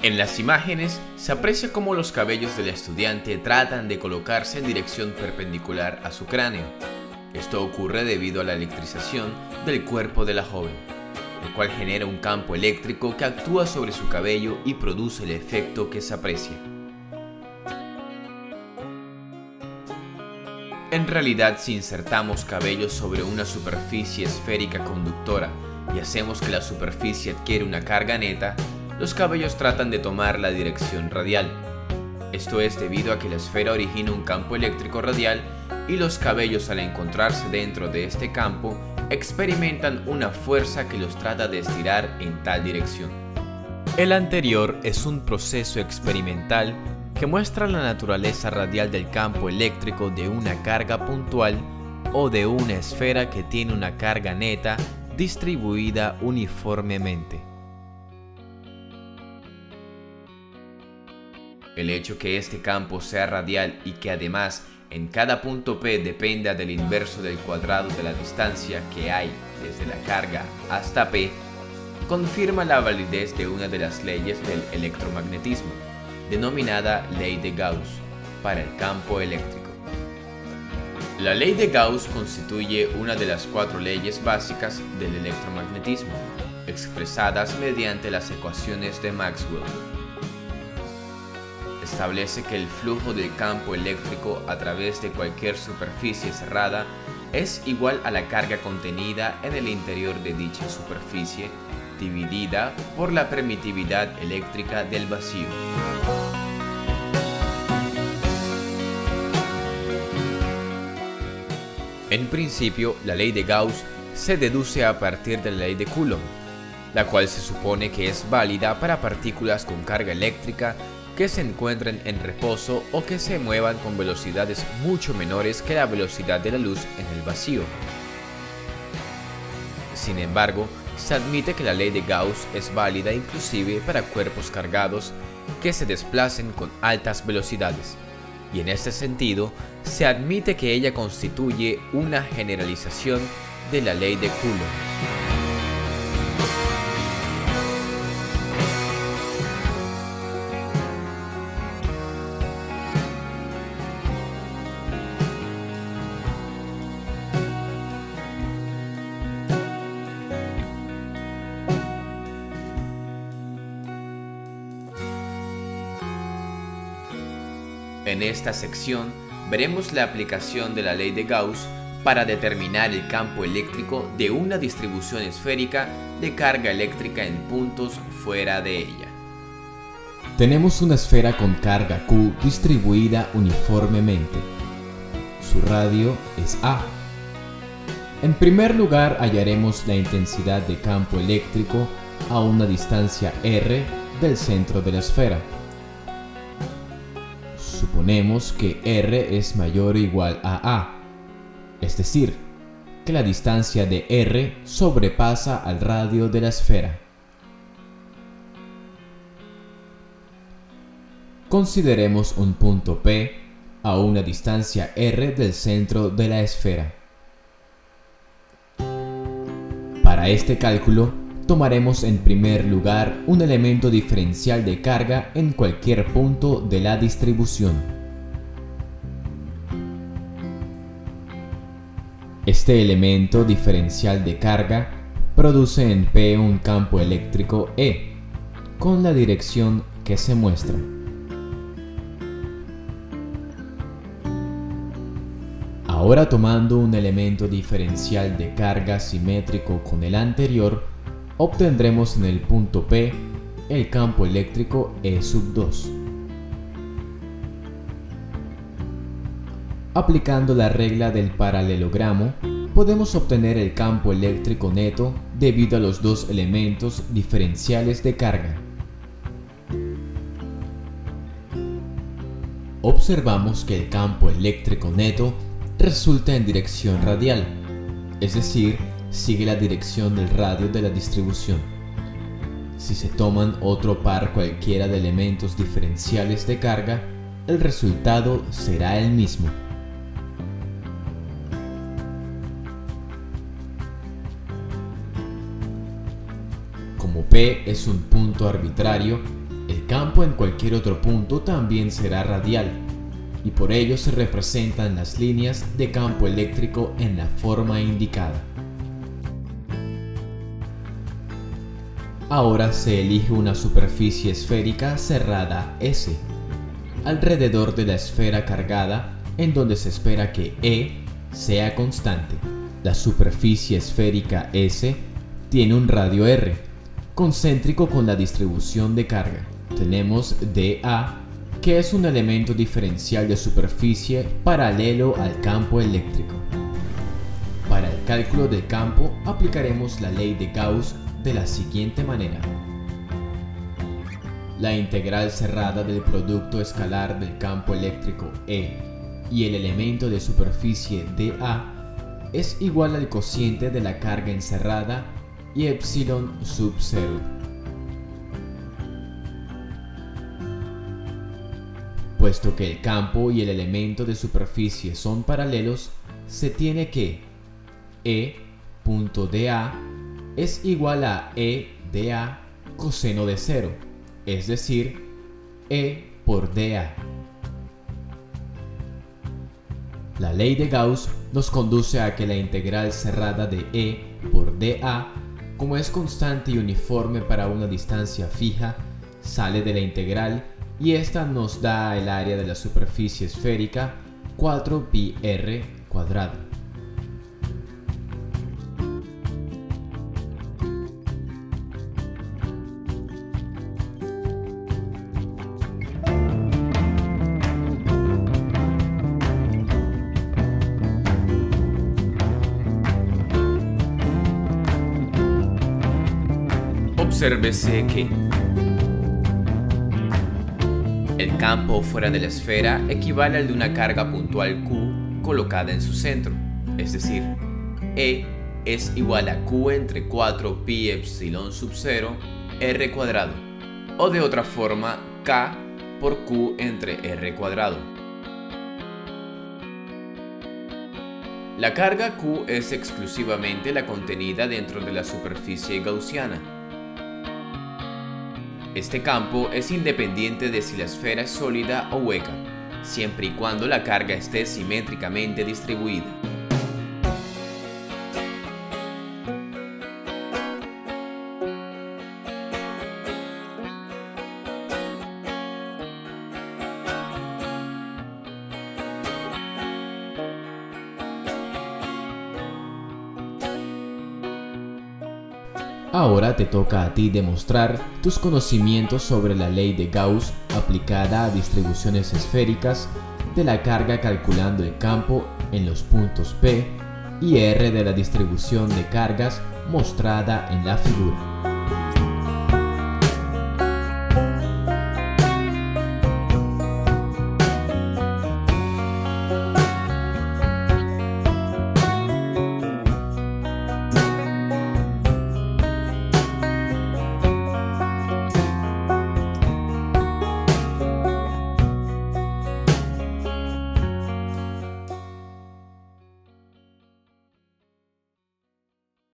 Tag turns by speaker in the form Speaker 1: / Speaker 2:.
Speaker 1: En las imágenes se aprecia cómo los cabellos del estudiante tratan de colocarse en dirección perpendicular a su cráneo. Esto ocurre debido a la electrización del cuerpo de la joven, el cual genera un campo eléctrico que actúa sobre su cabello y produce el efecto que se aprecia. En realidad, si insertamos cabellos sobre una superficie esférica conductora y hacemos que la superficie adquiera una carga neta, los cabellos tratan de tomar la dirección radial. Esto es debido a que la esfera origina un campo eléctrico radial y los cabellos, al encontrarse dentro de este campo, experimentan una fuerza que los trata de estirar en tal dirección. El anterior es un proceso experimental que muestra la naturaleza radial del campo eléctrico de una carga puntual o de una esfera que tiene una carga neta distribuida uniformemente. El hecho que este campo sea radial y que además en cada punto P dependa del inverso del cuadrado de la distancia que hay desde la carga hasta P, confirma la validez de una de las leyes del electromagnetismo, denominada ley de Gauss, para el campo eléctrico. La ley de Gauss constituye una de las 4 leyes básicas del electromagnetismo, expresadas mediante las ecuaciones de Maxwell. Establece que el flujo del campo eléctrico a través de cualquier superficie cerrada es igual a la carga contenida en el interior de dicha superficie, dividida por la permitividad eléctrica del vacío. En principio, la ley de Gauss se deduce a partir de la ley de Coulomb, la cual se supone que es válida para partículas con carga eléctrica que se encuentren en reposo o que se muevan con velocidades mucho menores que la velocidad de la luz en el vacío. Sin embargo, se admite que la ley de Gauss es válida inclusive para cuerpos cargados que se desplacen con altas velocidades, y en este sentido se admite que ella constituye una generalización de la ley de Coulomb. En esta sección veremos la aplicación de la ley de Gauss para determinar el campo eléctrico de una distribución esférica de carga eléctrica en puntos fuera de ella.
Speaker 2: Tenemos una esfera con carga Q distribuida uniformemente. Su radio es A. En primer lugar, hallaremos la intensidad de campo eléctrico a una distancia r del centro de la esfera. Suponemos que r es mayor o igual a A, es decir, que la distancia de r sobrepasa al radio de la esfera. Consideremos un punto P a una distancia r del centro de la esfera. Para este cálculo, tomaremos en primer lugar un elemento diferencial de carga en cualquier punto de la distribución. Este elemento diferencial de carga produce en P un campo eléctrico E, con la dirección que se muestra. Ahora, tomando un elemento diferencial de carga simétrico con el anterior, obtendremos en el punto P el campo eléctrico E2. Aplicando la regla del paralelogramo, podemos obtener el campo eléctrico neto debido a los dos elementos diferenciales de carga. Observamos que el campo eléctrico neto resulta en dirección radial, es decir, sigue la dirección del radio de la distribución. Si se toman otro par cualquiera de elementos diferenciales de carga, el resultado será el mismo. Como P es un punto arbitrario, el El campo en cualquier otro punto también será radial, y por ello se representan las líneas de campo eléctrico en la forma indicada. Ahora se elige una superficie esférica cerrada S, alrededor de la esfera cargada, en donde se espera que E sea constante. La superficie esférica S tiene un radio R, concéntrico con la distribución de carga. Tenemos dA, que es un elemento diferencial de superficie paralelo al campo eléctrico. Para el cálculo del campo aplicaremos la ley de Gauss de la siguiente manera. La integral cerrada del producto escalar del campo eléctrico E y el elemento de superficie dA es igual al cociente de la carga encerrada y epsilon sub 0. Puesto que el campo y el elemento de superficie son paralelos, se tiene que E.dA es igual a E.dA coseno de 0, es decir, E por dA. La ley de Gauss nos conduce a que la integral cerrada de E por dA, como es constante y uniforme para una distancia fija, sale de la integral y esta nos da el área de la superficie esférica 4πr².
Speaker 1: Obsérvese que el campo fuera de la esfera equivale al de una carga puntual Q colocada en su centro, es decir, E es igual a Q entre 4π epsilon sub 0 r², o de otra forma K por Q entre r². La carga Q es exclusivamente la contenida dentro de la superficie gaussiana. Este campo es independiente de si la esfera es sólida o hueca, siempre y cuando la carga esté simétricamente distribuida.
Speaker 2: Ahora te toca a ti demostrar tus conocimientos sobre la ley de Gauss aplicada a distribuciones esféricas de la carga calculando el campo en los puntos P y R de la distribución de cargas mostrada en la figura.